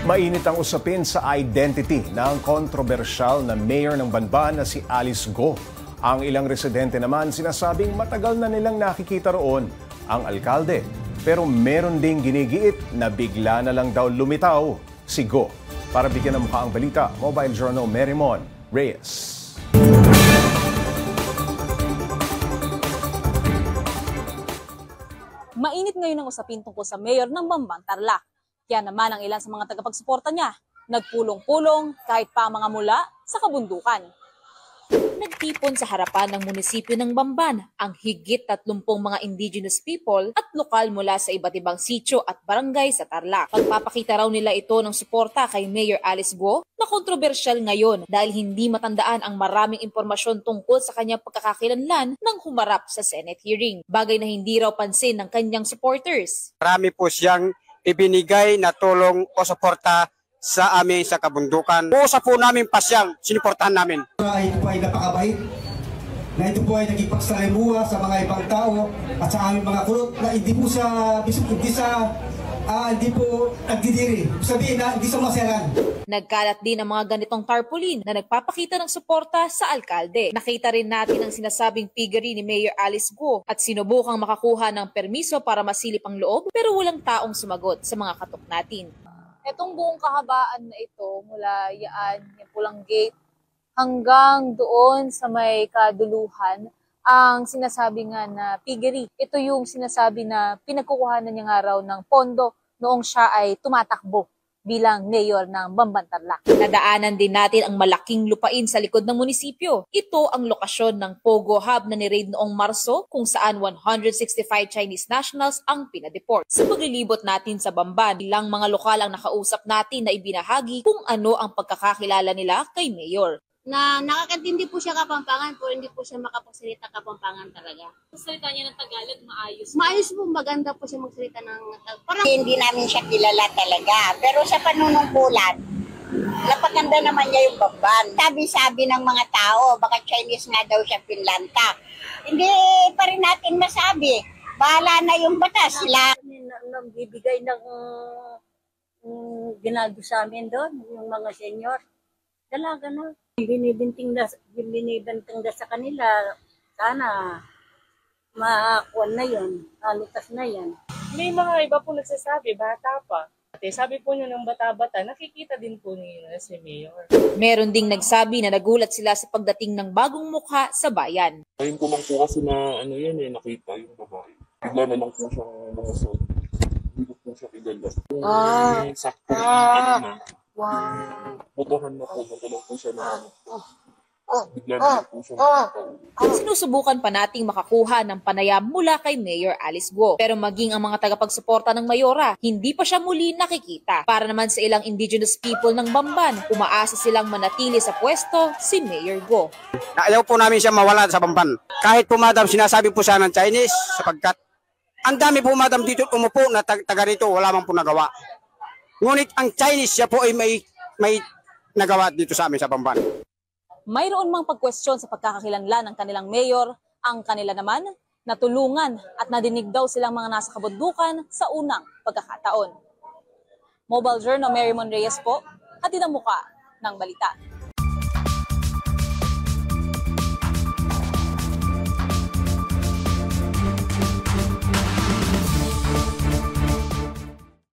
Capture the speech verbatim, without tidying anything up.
Mainit ang usapin sa identity ng kontrobersyal na mayor ng Banban na si Alice Go. Ang ilang residente naman sinasabing matagal na nilang nakikita roon ang alkalde. Pero meron ding ginigiit na bigla na lang daw lumitaw si Go. Para bigyan ng mukha ang balita, Mobile Journal Merimon Reyes. Mainit ngayon ang usapin tungkol sa mayor ng Bamban, Tarlac. Kaya naman ang ilan sa mga tagapagsuporta niya, nagpulong-pulong kahit pa mga mula sa kabundukan. Nagtipon sa harapan ng munisipyo ng Bamban ang higit tatlumpung mga indigenous people at lokal mula sa iba't ibang sitio at barangay sa Tarlac. Pagpapakita raw nila ito ng suporta kay Mayor Alice Go na kontrobersyal ngayon dahil hindi matandaan ang maraming impormasyon tungkol sa kanyang pagkakakilanlan nang humarap sa Senate hearing. Bagay na hindi raw pansin ng kanyang supporters. Marami po siyang ibinigay na tulong o suporta sa amin sa kabundukan. Pusa po namin pasyang sinuportahan namin. Ito po ay napakabait, na ito po ay nagipagsalimuha sa mga ibang tao at sa aming mga kulot na hindi po sa, hindi sa, uh, hindi po nagdidiri. Sabihin na hindi sa maselan. Nagkalat din ang mga ganitong tarpaulin na nagpapakita ng suporta sa alkalde. Nakita rin natin ang sinasabing piggery ni Mayor Alice Go at sinubukang makakuha ng permiso para masilip ang loob pero walang taong sumagot sa mga katok natin. Etong buong kahabaan na ito mula yaan, yung pulang gate, hanggang doon sa may kaduluhan, ang sinasabi nga na piggery. Ito yung sinasabi na pinagkukuhanan niya nga raw ng pondo noong siya ay tumatakbo bilang mayor ng Bamban, Tarlac. Nadaanan din natin ang malaking lupain sa likod ng munisipyo. Ito ang lokasyon ng Pogo Hub na ni-raid noong Marso kung saan one hundred sixty-five Chinese nationals ang pinadeport. Sa paglilibot natin sa Bamban, ilang mga lokal ang nakausap natin na ibinahagi kung ano ang pagkakakilala nila kay Mayor. Na nakakantindi po siya Kapampangan, pero hindi po siya makapagsalita Kapampangan talaga. Salita niya ng Tagalog, maayos. Maayos po, maganda po siya magsalita ng Tagalog. Parang hindi namin siya kilala talaga, pero sa panunungkulan, napaganda naman niya yung Bamban. Sabi-sabi ng mga tao, baka Chinese nga daw siya Pinlanta. Hindi pa rin natin masabi. Bahala na yung batas. Sila nang bibigay ng um, ginaldo sa amin doon, yung mga senior. Talaga na. Binibinting na, binibinting na sa kanila, sana makakuan na yun, alutas na yan. May mga iba po nagsasabi, bata pa. Sabi po nyo ng bata-bata, nakikita din po niyo si Mayor. Meron ding nagsabi na nagulat sila sa pagdating ng bagong mukha sa bayan. Ngayon ko lang po kasi na ano yan eh, nakita yung babae. Bigla na lang po siyang lumusod. Hindi ko po siya kilala. Ah! Yung sakto Ah! na. Wow! Butuhan na po, magulong po siya na ano. Bigla na po siya nakita. Sinusubukan pa nating makakuha ng panayam mula kay Mayor Alice Go. Pero maging ang mga tagapagsuporta ng Mayora, hindi pa siya muli nakikita. Para naman sa ilang indigenous people ng Bamban, umaasa silang manatili sa pwesto si Mayor Go. Ayaw po namin siya mawala sa Bamban. Kahit po madam, sinasabi po siya ng Chinese sapagkat ang dami po madam dito umupo na taga rito, wala man po nagawa. Ngunit ang Chinese siya po ay may, may nagawa dito sa amin sa Bamban. Mayroon mang pagkwestiyon sa pagkakakilanlan ng kanilang mayor, ang kanila naman natulungan at nadinig daw silang mga nasa kabundukan sa unang pagkakataon. Mobile Journal Merimon Reyes po, hatid ang muka ng balita.